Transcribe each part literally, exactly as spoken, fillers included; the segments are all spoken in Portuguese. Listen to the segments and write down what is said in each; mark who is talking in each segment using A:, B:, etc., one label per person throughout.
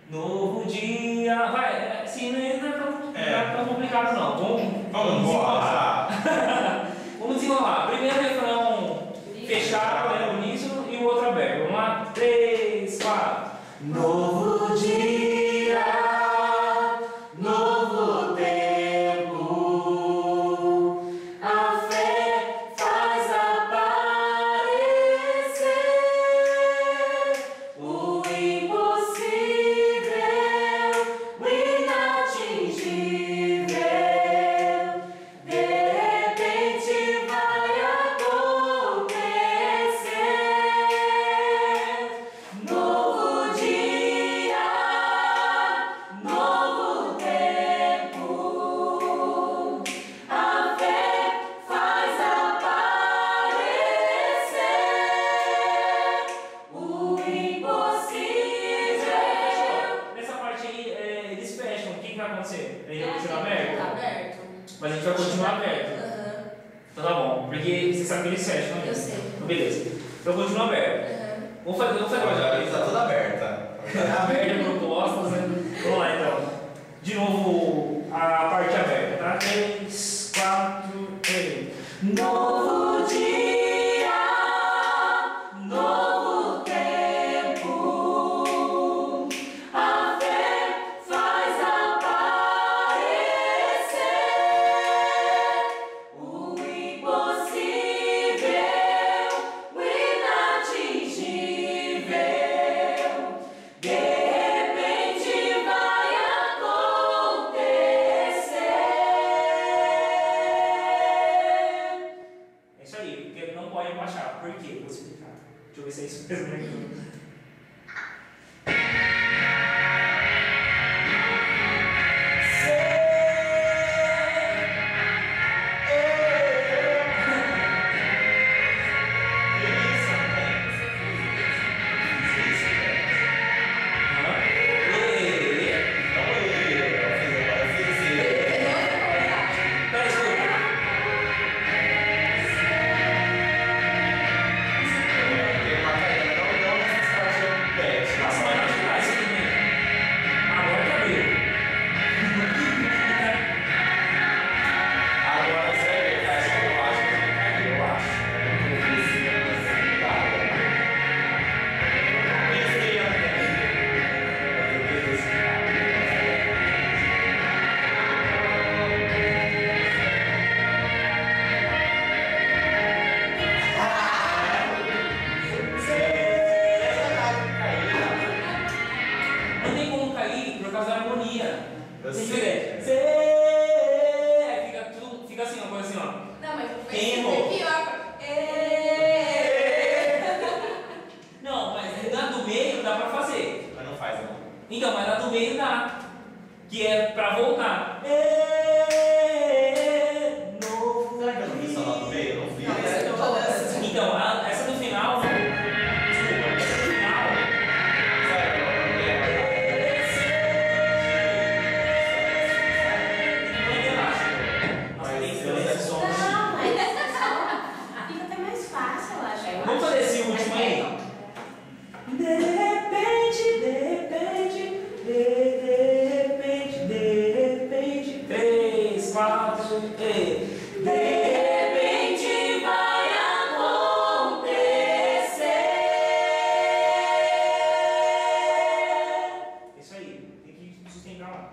A: Novo dia. Vai, assim, não é tão, é. Não é tão complicado não. Vamos, vamos desenrolar. Vamos desenrolar. Primeiro refrão fechado, né, no início, e o outro aberto. Vamos lá? Três, quatro. Novo dia, novo tempo, a fé faz aparecer o impossível, o inatingível. De repente vai acontecer. Novo dia, novo tempo, a fé faz aparecer o impossível. Nessa parte aí, é, eles fecham. O que, que vai acontecer? Ele vai continuar aberto?
B: Tá aberto.
A: Mas a gente vai continuar aberto.
B: Uhum.
A: Então tá bom, porque você sabe que eles fecham, né?
B: Eu sei.
A: Então beleza. Então continua aberto.
B: Uhum.
A: Vamos fazer, vamos fazer
C: Agora
A: agora.
C: já está toda aberta.
A: Aberta, propostas, né? Vamos lá então. De novo a parte aberta, tá? três, quatro, três. Novo dia, novo tempo, a fé faz aparecer o impossível, o inatingível. De repente vai acontecer. É isso aí, porque não pode baixar. Por quê? Vou explicar. Deixa eu ver se é isso mesmo. Né? Não tem como cair por causa da harmonia.
C: Eu
A: Tem que
C: sei.
A: ver. Cê- Aí fica tudo, fica assim, uma coisa assim, ó.
B: Não, mas
A: Quem
B: vai
A: errou?
B: ser pior. É.
A: Não, mas na do meio dá pra fazer.
C: Mas não faz, não.
A: Então, mas na do meio dá. Que é pra voltar. É, novo
C: Será que eu não vi só lá no meio? Eu não vi.
B: Não, mas eu tô dançando.
A: Então, a- essa do final. Desculpa, essa do final. Não é elástico. Nossa, tem que ter esse som.
D: Não, mas fica até mais fácil, eu acho.
A: Vamos fazer esse último aí? De repente, de repente, de, de repente, de repente, três, quatro, três. De repente vai acontecer. Isso aí, tem que sustentar lá.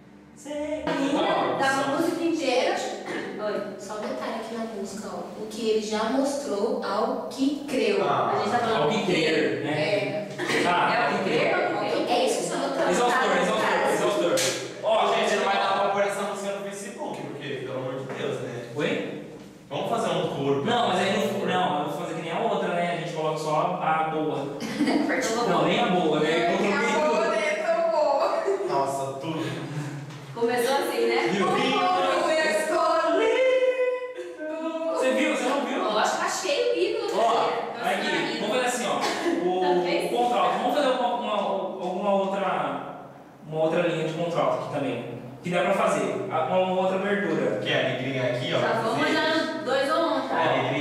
D: Da música inteira.
B: Oi, só um detalhe aqui na música, ó. O que ele já mostrou ao que creu.
C: Ah,
B: a gente tá falando
A: ao que crer, né?
B: É.
A: Ah,
D: É o que crer,
B: Ao que- É isso que você não tá
A: exaustor, exaustor, exaustor.
C: Ó, gente, não vai dar pra pôr essa música no Facebook, porque, pelo amor de Deus, né?
A: Oi?
C: Vamos fazer um tour.
A: Não, mas aí não, não, eu vou fazer que nem a outra, né? A gente coloca só a boa. Não, nem a boa, né? Eu coloquei tudo.
C: Nossa, tudo.
B: Começou assim, né?
C: Viu?
A: Você viu? Você não viu?
B: Lógico, achei o ídolo.
A: Ó, aqui, vamos fazer assim, ó. O, o contralto. Vamos fazer uma, uma, alguma outra, uma outra linha de contralto aqui também. Que dá pra fazer. Uma, uma outra abertura.
C: Que é a negrinha aqui, ó.
B: Já vamos já nos dois ou um, tá?
C: É, a negrinha